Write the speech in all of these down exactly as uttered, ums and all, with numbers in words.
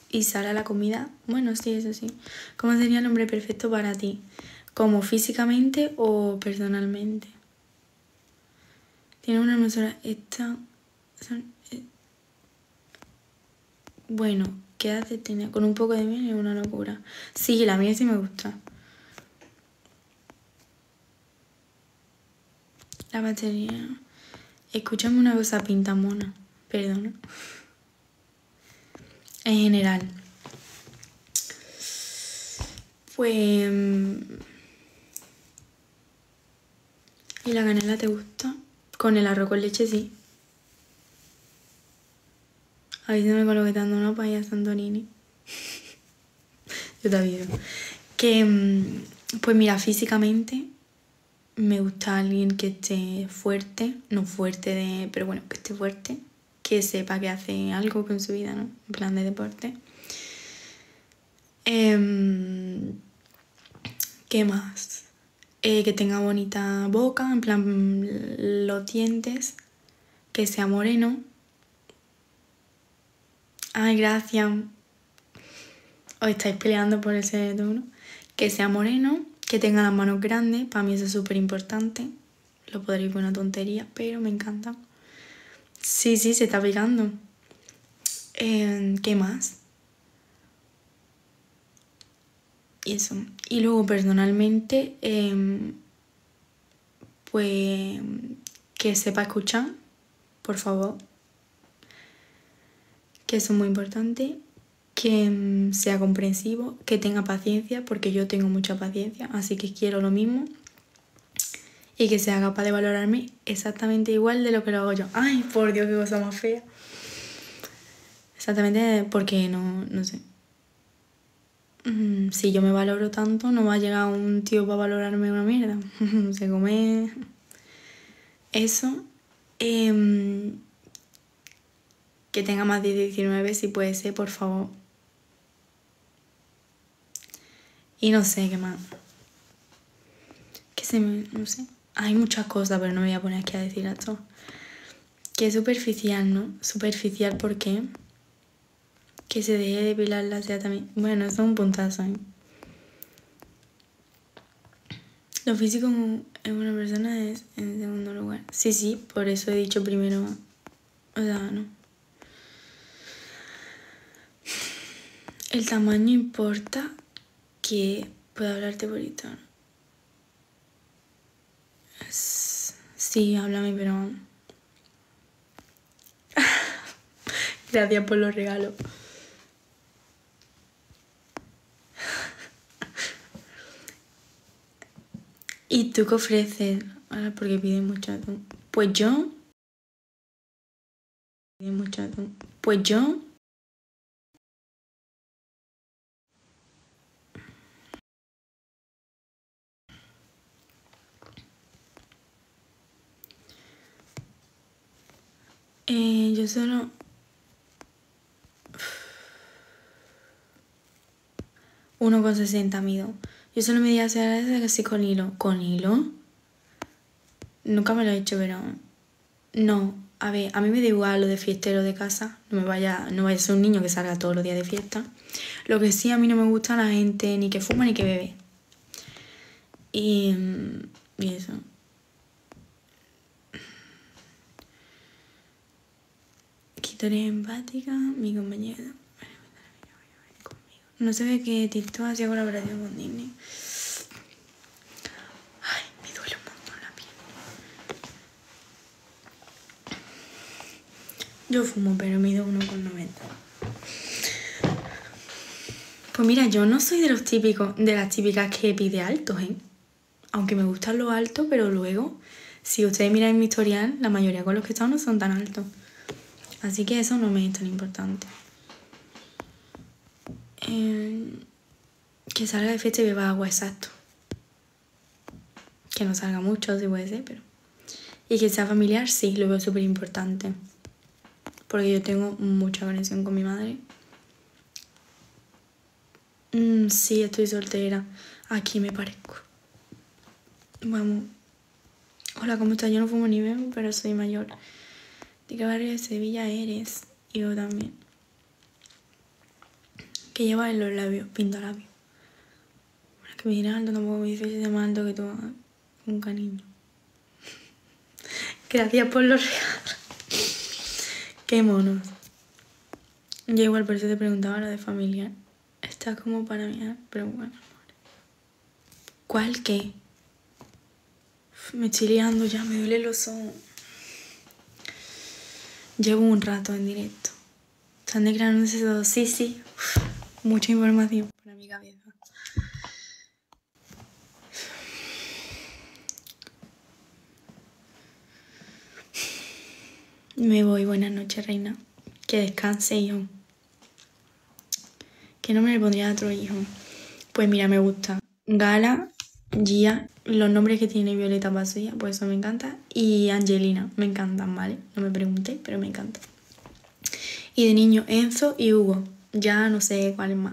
y sale a la comida. Bueno, sí, eso sí. ¿Cómo sería el hombre perfecto para ti? ¿Como físicamente o personalmente? Tiene una hermosura. Esta... son- eh, Bueno, ¿qué edad tiene? Con un poco de miel es una locura. Sí, la mía sí me gusta. La batería... Escúchame una cosa, pinta mona. Perdona. En general. Pues... mm, ¿Y la canela te gusta? Con el arroz con leche sí. Avísame con lo que te ando una paella Santorini. Yo te aviso. Que, mm, pues mira, físicamente me gusta alguien que esté fuerte, no fuerte de, pero bueno, que esté fuerte, que sepa que hace algo con su vida, ¿no? En plan de deporte. Em, ¿Qué más? Eh, que tenga bonita boca, en plan los dientes, que sea moreno. Ay, gracias. Os estáis peleando por ese tono. Que sea moreno, que tenga las manos grandes, para mí eso es súper importante. Lo podréis ver una tontería, pero me encanta. Sí, sí, se está pegando. Eh, ¿Qué más? Y eso. Y luego personalmente, eh, pues que sepa escuchar, por favor. Que eso es muy importante. Que mm, sea comprensivo, que tenga paciencia, porque yo tengo mucha paciencia, así que quiero lo mismo. Y que sea capaz de valorarme exactamente igual de lo que lo hago yo. Ay, por Dios, qué cosa más fea. Exactamente porque no, no sé. Mm, Si yo me valoro tanto, no va a llegar un tío para valorarme una mierda. Se come eso. Em, que tenga más de diecinueve, si puede ser, por favor. Y no sé qué más. Que se me... no sé. Hay muchas cosas, pero no me voy a poner aquí a decir esto. Que es superficial, ¿no? Superficial, ¿por qué? Que se deje de depilar la ceja también. Bueno, eso es un puntazo, ¿eh? Lo físico en una persona es en segundo lugar. Sí, sí, por eso he dicho primero. O sea, no. El tamaño importa. Que puedo hablarte por tono. Sí, háblame, pero... Gracias por los regalos. ¿Y tú qué ofreces? Ahora, porque pides mucho atún. Pues yo... Pides mucho atún. Pues yo... Eh, yo solo... uno con sesenta mido. Yo solo me di a hacer así con hilo. ¿Con hilo? Nunca me lo he hecho, pero... No, a ver, a mí me da igual lo de fiestero de casa. No me vaya, no vaya a ser un niño que salga todos los días de fiesta. Lo que sí, a mí no me gusta la gente ni que fuma ni que bebe. Y, y eso. Que tú eres empática, mi compañero. No se ve que TikTok hacía colaboración con Disney. Ay, me duele un montón la piel. Yo fumo, pero mido uno con noventa. Pues mira, yo no soy de los típicos, de las típicas que pide altos, ¿eh? Aunque me gustan los altos, pero luego, si ustedes miran mi historial, la mayoría con los que he estado no son tan altos. Así que eso no me es tan importante. Eh, que salga de fiesta y beba agua, exacto. Que no salga mucho, si puede ser, pero... Y que sea familiar, sí, lo veo súper importante. Porque yo tengo mucha conexión con mi madre. Mm, sí, estoy soltera. Aquí me parezco. Vamos. Hola, ¿cómo estás? Yo no fumo ni bebo, pero soy mayor. ¿De qué barrio de Sevilla eres? Y yo también. que lleva en los labios, pintalabios. Bueno, que me dirán alto, tampoco me dices de más alto que tú, un cariño. Gracias por los regalos. Qué monos. Yo igual por eso te preguntaba lo de familiar. Está como para mí, ¿eh? Pero bueno. ¿Cuál qué? Uf, me estoy liando ya, me duele los ojos. Llevo un rato en directo. Están declarándose todo. Sí, sí. Uf, mucha información para mi cabeza. Me voy. Buenas noches, reina. Que descanse, hijo. ¿Qué nombre le pondría a otro hijo? Pues mira, me gusta. Gala, Gia, los nombres que tiene Violeta Pasilla, pues eso me encanta. Y Angelina, me encantan, ¿vale? No me pregunté, pero me encanta. Y de niño, Enzo y Hugo. Ya no sé cuál es más.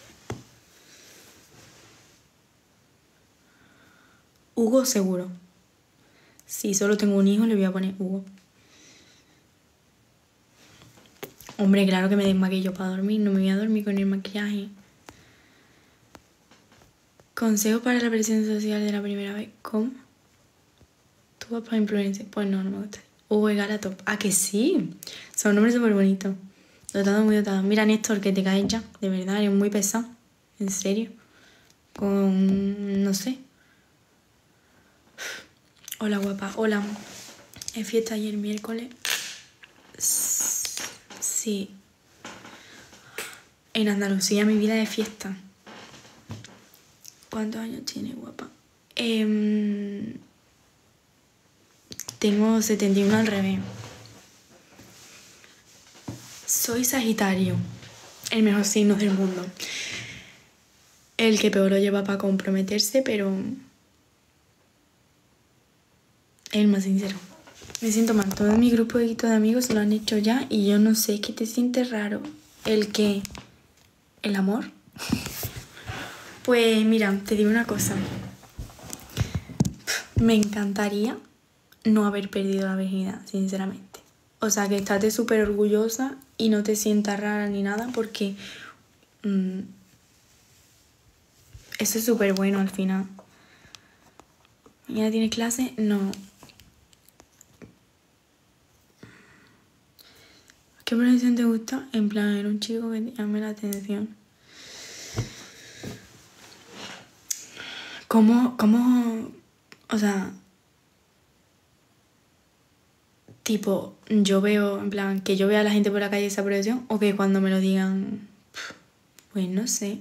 Hugo seguro. Si solo tengo un hijo, le voy a poner Hugo. Hombre, claro que me desmaquillo para dormir. No me voy a dormir con el maquillaje. Consejo para la presión social de la primera vez. ¿Cómo? ¿Tú vas para influencer? Pues no, no me gusta. Hugo y Gala top. ¿Ah, que sí? Son nombres súper bonitos. Dotado, muy dotado. Mira, Néstor, que te caes ya. De verdad, eres muy pesado. En serio. Con... no sé. Hola, guapa. Hola. Es fiesta ayer miércoles. Sí. En Andalucía mi vida es fiesta. ¿Cuántos años tiene, guapa? Eh, tengo setenta y uno al revés. Soy Sagitario. El mejor signo del mundo. El que peor lo lleva para comprometerse, pero... el más sincero. Me siento mal. Todo mi grupo de amigos lo han hecho ya y yo no sé, que te sientes raro. ¿El qué? ¿El amor? Pues mira, te digo una cosa. Me encantaría no haber perdido la virginidad, sinceramente. O sea, que estate súper orgullosa y no te sientas rara ni nada porque... Mmm, eso es súper bueno al final. ¿Mañana tienes clase? No. ¿Qué profesión te gusta? En plan, era un chico que te llame la atención. ¿Cómo, cómo, o sea, tipo, yo veo, en plan, que yo vea a la gente por la calle esa profesión o que cuando me lo digan, pues no sé.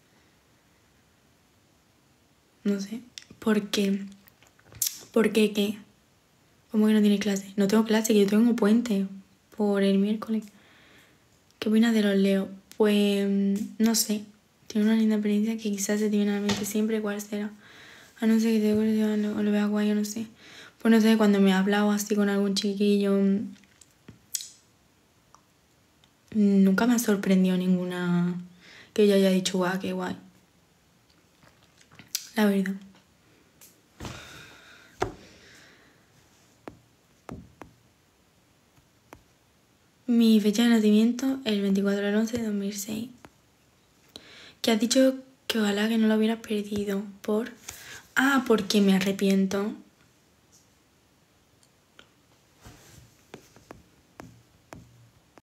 No sé. ¿Por qué? ¿Por qué qué? ¿Cómo que no tiene clase? No tengo clase, que yo tengo puente por el miércoles. ¿Qué opinas de los Leo? Pues, no sé. Tiene una linda experiencia que quizás se te viene a la mente siempre. ¿Cuál será? A no ser que te lo, o lo veas guay, yo no sé. Pues no sé, cuando me he hablado así con algún chiquillo, nunca me ha sorprendido ninguna que yo haya dicho, guau, qué guay. La verdad. Mi fecha de nacimiento, el veinticuatro del once de dos mil seis. Que has dicho que ojalá que no lo hubieras perdido por... Ah, porque me arrepiento.